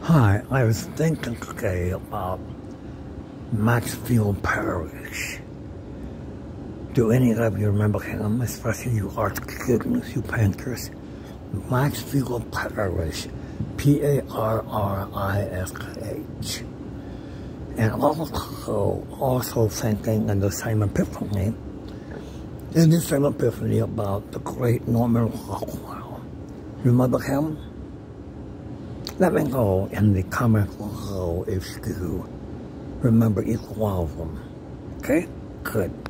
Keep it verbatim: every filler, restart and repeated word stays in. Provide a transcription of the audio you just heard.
Hi, I was thinking today about Maxfield Parrish. Do any of you remember him, especially you art students, you painters? Maxfield Parrish, P A R R I S H. And also, also thinking in the same epiphany, in the same epiphany about the great Norman Rockwell. Remember him? Let me know in the comments below if you do remember each one of them. Okay? Good.